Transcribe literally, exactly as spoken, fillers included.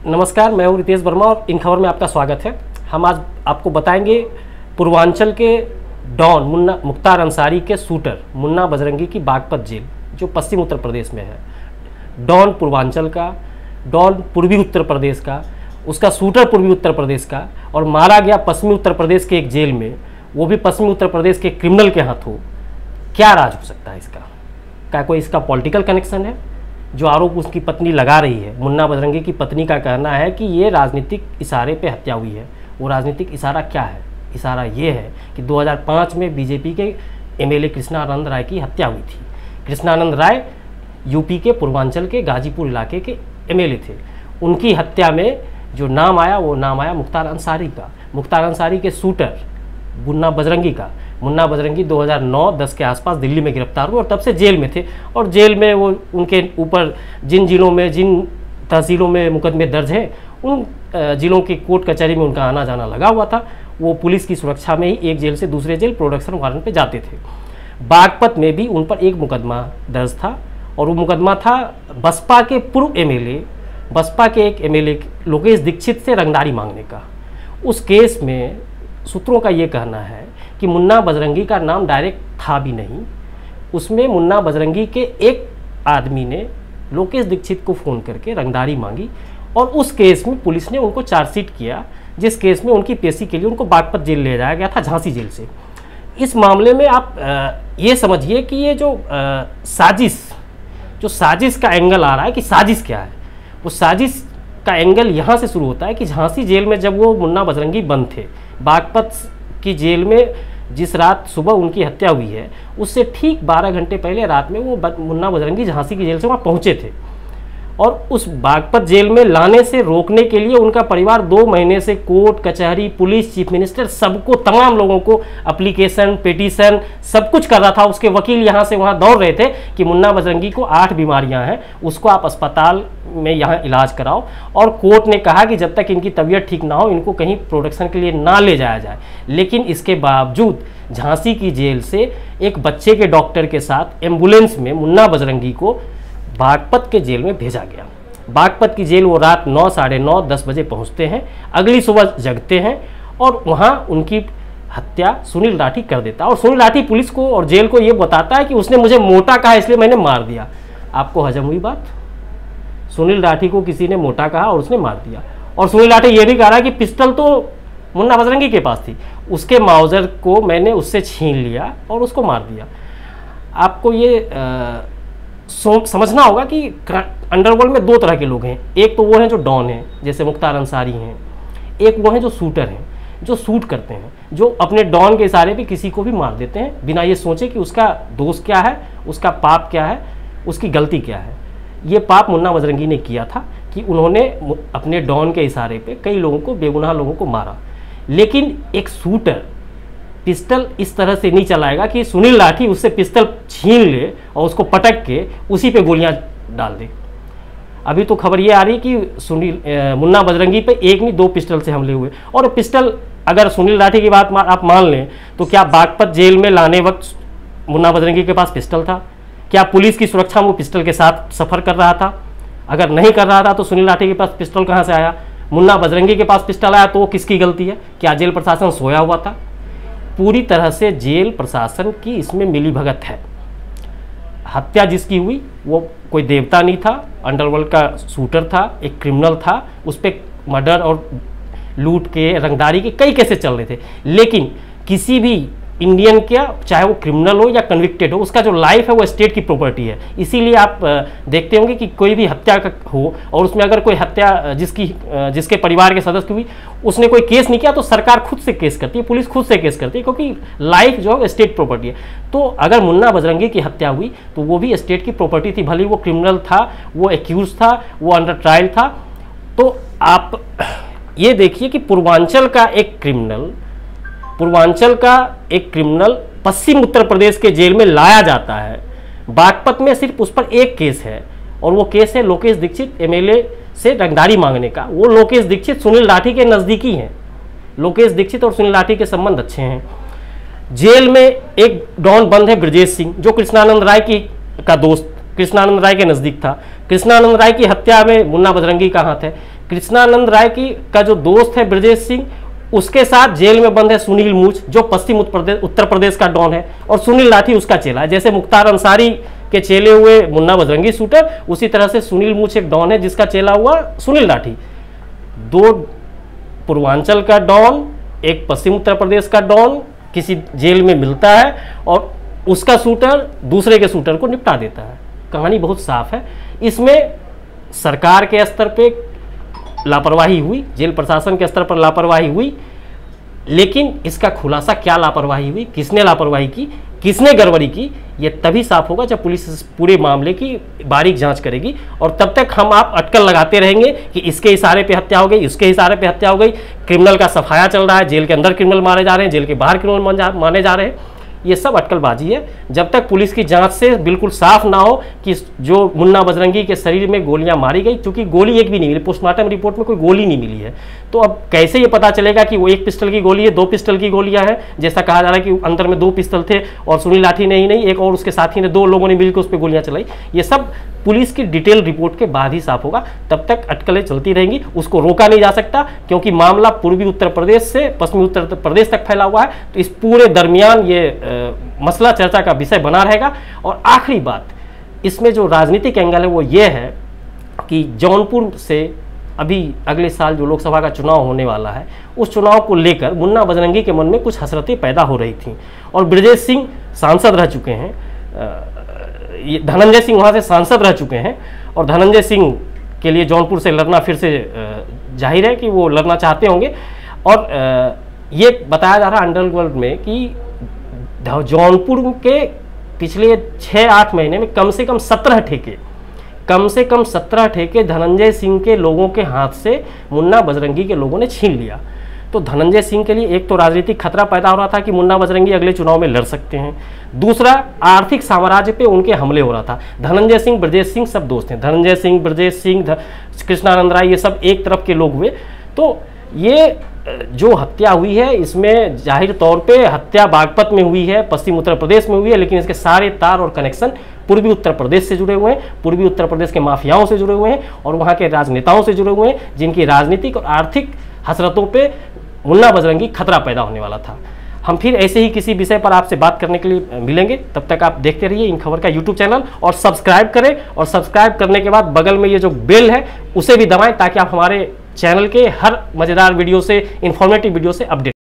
नमस्कार, मैं हूँ रितेश वर्मा और इन खबर में आपका स्वागत है। हम आज आपको बताएंगे पूर्वांचल के डॉन मुन्ना मुख्तार अंसारी के शूटर मुन्ना बजरंगी की बागपत जेल, जो पश्चिम उत्तर प्रदेश में है। डॉन पूर्वांचल का, डॉन पूर्वी उत्तर प्रदेश का, उसका शूटर पूर्वी उत्तर प्रदेश का, और मारा गया पश्चिमी उत्तर प्रदेश के एक जेल में, वो भी पश्चिमी उत्तर प्रदेश के क्रिमिनल के हाथों। क्या राज हो सकता है इसका? क्या कोई इसका पॉलिटिकल कनेक्शन है? जो आरोप उसकी पत्नी लगा रही है, मुन्ना बजरंगी की पत्नी का कहना है कि ये राजनीतिक इशारे पे हत्या हुई है। वो राजनीतिक इशारा क्या है? इशारा ये है कि दो हज़ार पाँच में बीजेपी के एमएलए कृष्णानंद राय की हत्या हुई थी। कृष्णानंद राय यूपी के पूर्वांचल के गाजीपुर इलाके के एमएलए थे। उनकी हत्या में जो नाम आया वो नाम आया मुख्तार अंसारी का, मुख्तार अंसारी के शूटर मुन्ना बजरंगी का। मुन्ना बजरंगी दो हज़ार नौ दस के आसपास दिल्ली में गिरफ्तार हुए और तब से जेल में थे। और जेल में वो उनके ऊपर जिन जिलों में, जिन तहसीलों में मुकदमे दर्ज हैं, उन जिलों की कोर्ट कचहरी में उनका आना जाना लगा हुआ था। वो पुलिस की सुरक्षा में ही एक जेल से दूसरे जेल प्रोडक्शन वारंट पे जाते थे। बागपत में भी उन पर एक मुकदमा दर्ज था, और वो मुकदमा था बसपा के पूर्व एमएलए, बसपा के एक एमएलए लोकेश दीक्षित से रंगदारी मांगने का। उस केस में सूत्रों का ये कहना है कि मुन्ना बजरंगी का नाम डायरेक्ट था भी नहीं। उसमें मुन्ना बजरंगी के एक आदमी ने लोकेश दीक्षित को फ़ोन करके रंगदारी मांगी, और उस केस में पुलिस ने उनको चार्जशीट किया, जिस केस में उनकी पेशी के लिए उनको बागपत जेल ले जाया गया था, झांसी जेल से। इस मामले में आप आ, ये समझिए कि ये जो आ, साजिश जो साजिश का एंगल आ रहा है कि साजिश क्या है, वो साजिश का एंगल यहाँ से शुरू होता है कि झांसी जेल में जब वो मुन्ना बजरंगी बंद थे, बागपत की जेल में जिस रात सुबह उनकी हत्या हुई है, उससे ठीक बारह घंटे पहले रात में वो मुन्ना बजरंगी झांसी की जेल से वहाँ पहुँचे थे। और उस बागपत जेल में लाने से रोकने के लिए उनका परिवार दो महीने से कोर्ट कचहरी, पुलिस, चीफ मिनिस्टर, सबको, तमाम लोगों को एप्लीकेशन, पिटीशन, सब कुछ कर रहा था। उसके वकील यहाँ से वहाँ दौड़ रहे थे कि मुन्ना बजरंगी को आठ बीमारियाँ हैं, उसको आप अस्पताल में यहाँ इलाज कराओ। और कोर्ट ने कहा कि जब तक इनकी तबीयत ठीक ना हो, इनको कहीं प्रोडक्शन के लिए ना ले जाया जाए। लेकिन इसके बावजूद झांसी की जेल से एक बच्चे के डॉक्टर के साथ एम्बुलेंस में मुन्ना बजरंगी को बागपत के जेल में भेजा गया। बागपत की जेल वो रात नौ साढ़े नौ दस बजे पहुंचते हैं, अगली सुबह जगते हैं, और वहां उनकी हत्या सुनील राठी कर देता है। और सुनील राठी पुलिस को और जेल को ये बताता है कि उसने मुझे मोटा कहा इसलिए मैंने मार दिया। आपको हजम हुई बात? सुनील राठी को किसी ने मोटा कहा और उसने मार दिया। और सुनील राठी ये भी कह रहा है कि पिस्टल तो मुन्ना बजरंगी के पास थी, उसके माउजर को मैंने उससे छीन लिया और उसको मार दिया। आपको ये आ, समझना होगा कि अंडरवर्ल्ड में दो तरह के लोग हैं। एक तो वो हैं जो डॉन हैं, जैसे मुख्तार अंसारी हैं। एक वो हैं जो शूटर हैं, जो शूट करते हैं, जो अपने डॉन के इशारे पे किसी को भी मार देते हैं बिना ये सोचे कि उसका दोष क्या है, उसका पाप क्या है, उसकी गलती क्या है। ये पाप मुन्ना बजरंगी ने किया था कि उन्होंने अपने डॉन के इशारे पे कई लोगों को, बेगुनाह लोगों को मारा। लेकिन एक शूटर पिस्टल इस तरह से नहीं चलाएगा कि सुनील राठी उससे पिस्टल छीन ले और उसको पटक के उसी पे गोलियां डाल दे। अभी तो खबर ये आ रही कि सुनील मुन्ना बजरंगी पे एक नहीं दो पिस्टल से हमले हुए। और पिस्टल अगर सुनील राठी की बात आप मान लें तो क्या बागपत जेल में लाने वक्त मुन्ना बजरंगी के पास पिस्टल था? क्या पुलिस की सुरक्षा में वो पिस्टल के साथ सफ़र कर रहा था? अगर नहीं कर रहा था तो सुनील राठी के पास पिस्टल कहाँ से आया? मुन्ना बजरंगी के पास पिस्टल आया तो वो किसकी गलती है? क्या जेल प्रशासन सोया हुआ था? पूरी तरह से जेल प्रशासन की इसमें मिलीभगत है। हत्या जिसकी हुई वो कोई देवता नहीं था, अंडरवर्ल्ड का शूटर था, एक क्रिमिनल था। उस पर मर्डर और लूट के, रंगदारी के कई केसेस चल रहे थे। लेकिन किसी भी इंडियन क्या, चाहे वो क्रिमिनल हो या कन्विक्टेड हो, उसका जो लाइफ है वो स्टेट की प्रॉपर्टी है। इसीलिए आप देखते होंगे कि कोई भी हत्या हो और उसमें अगर कोई हत्या जिसकी जिसके परिवार के सदस्य की हुई, उसने कोई केस नहीं किया तो सरकार खुद से केस करती है, पुलिस खुद से केस करती है, क्योंकि लाइफ जो है स्टेट प्रॉपर्टी है। तो अगर मुन्ना बजरंगी की हत्या हुई तो वो भी स्टेट की प्रॉपर्टी थी, भले वो क्रिमिनल था, वो एक्यूज था, वो अंडर ट्रायल था। तो आप ये देखिए कि पूर्वांचल का एक क्रिमिनल पूर्वांचल का एक क्रिमिनल पश्चिम उत्तर प्रदेश के जेल में लाया जाता है। बागपत में सिर्फ उस पर एक केस है, और वो केस है लोकेश दीक्षित एमएलए से रंगदारी मांगने का। वो लोकेश दीक्षित सुनील राठी के नज़दीकी हैं। लोकेश दीक्षित और सुनील राठी के संबंध अच्छे हैं। जेल में एक डॉन बंद है ब्रजेश सिंह, जो कृष्णानंद राय की का दोस्त, कृष्णानंद राय के नज़दीक था। कृष्णानंद राय की हत्या में मुन्ना बजरंगी का हाथ है। कृष्णानंद राय की का जो दोस्त है ब्रजेश सिंह, उसके साथ जेल में बंद है सुनील मूछ, जो पश्चिम उत्तर प्रदेश उत्तर प्रदेश का डॉन है, और सुनील लाठी उसका चेला है। जैसे मुख्तार अंसारी के चेले हुए मुन्ना बजरंगी शूटर, उसी तरह से सुनील मूछ एक डॉन है जिसका चेला हुआ सुनील लाठी। दो पूर्वांचल का डॉन, एक पश्चिम उत्तर प्रदेश का डॉन किसी जेल में मिलता है और उसका शूटर दूसरे के शूटर को निपटा देता है। कहानी बहुत साफ है। इसमें सरकार के स्तर पे लापरवाही हुई, जेल प्रशासन के स्तर पर लापरवाही हुई, लेकिन इसका खुलासा क्या लापरवाही हुई, किसने लापरवाही की, किसने गड़बड़ी की, ये तभी साफ होगा जब पुलिस इस पूरे मामले की बारीक जांच करेगी। और तब तक हम आप अटकल लगाते रहेंगे कि इसके इशारे पे हत्या हो गई, इसके इशारे पे हत्या हो गई, क्रिमिनल का सफाया चल रहा है, जेल के अंदर क्रिमिनल मारे जा रहे हैं, जेल के बाहर क्रिमिनल माने जा रहे हैं। ये सब अटकलबाजी है। जब तक पुलिस की जांच से बिल्कुल साफ ना हो कि जो मुन्ना बजरंगी के शरीर में गोलियां मारी गई, क्योंकि गोली एक भी नहीं मिली, पोस्टमार्टम रिपोर्ट में कोई गोली नहीं मिली है, तो अब कैसे ये पता चलेगा कि वो एक पिस्टल की गोली है, दो पिस्टल की गोलियां हैं, जैसा कहा जा रहा है कि अंदर में दो पिस्टल थे और सुनील लाठी ने ही नहीं, एक और उसके साथी ने, दो लोगों ने मिलकर उस पर गोलियां चलाई। ये सब पुलिस की डिटेल रिपोर्ट के बाद ही साफ होगा। तब तक अटकलें चलती रहेंगी, उसको रोका नहीं जा सकता, क्योंकि मामला पूर्वी उत्तर प्रदेश से पश्चिमी उत्तर प्रदेश तक फैला हुआ है। तो इस पूरे दरमियान ये आ, मसला चर्चा का विषय बना रहेगा। और आखिरी बात, इसमें जो राजनीतिक एंगल है वो ये है कि जौनपुर से अभी अगले साल जो लोकसभा का चुनाव होने वाला है, उस चुनाव को लेकर मुन्ना बजरंगी के मन में कुछ हसरतें पैदा हो रही थी। और ब्रजेश सिंह सांसद रह चुके हैं, धनंजय सिंह वहाँ से सांसद रह चुके हैं, और धनंजय सिंह के लिए जौनपुर से लड़ना फिर से जाहिर है कि वो लड़ना चाहते होंगे। और ये बताया जा रहा है अंडरवर्ल्ड में कि जौनपुर के पिछले छः आठ महीने में कम से कम सत्रह ठेके कम से कम सत्रह ठेके धनंजय सिंह के लोगों के हाथ से मुन्ना बजरंगी के लोगों ने छीन लिया। तो धनंजय सिंह के लिए एक तो राजनीतिक खतरा पैदा हो रहा था कि मुन्ना बजरंगी अगले चुनाव में लड़ सकते हैं, दूसरा आर्थिक साम्राज्य पे उनके हमले हो रहा था। धनंजय सिंह ब्रजेश सिंह सब दोस्त हैं, धनंजय सिंह ब्रजेश सिंह कृष्णानंद राय ये सब एक तरफ के लोग हुए। तो ये जो हत्या हुई है इसमें जाहिर तौर पे हत्या बागपत में हुई है, पश्चिम उत्तर प्रदेश में हुई है, लेकिन इसके सारे तार और कनेक्शन पूर्वी उत्तर प्रदेश से जुड़े हुए हैं, पूर्वी उत्तर प्रदेश के माफियाओं से जुड़े हुए हैं और वहाँ के राजनेताओं से जुड़े हुए हैं, जिनकी राजनीतिक और आर्थिक हसरतों पे मुन्ना बजरंगी खतरा पैदा होने वाला था। हम फिर ऐसे ही किसी विषय पर आपसे बात करने के लिए मिलेंगे। तब तक आप देखते रहिए इन खबर का यूट्यूब चैनल और सब्सक्राइब करें, और सब्सक्राइब करने के बाद बगल में ये जो बेल है उसे भी दबाएं, ताकि आप हमारे चैनल के हर मज़ेदार वीडियो से, इंफॉर्मेटिव वीडियो से अपडेट